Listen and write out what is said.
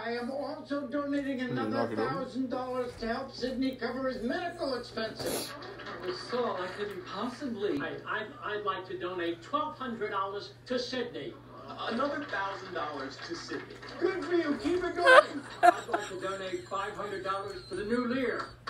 I am also donating another $1,000 to help Sydney cover his medical expenses. Saul, I couldn't possibly. I'd like to donate $1,200 to Sydney. Another $1,000 to Sydney. Good for you. Keep it going. I'd like to donate $500 to the new Lear.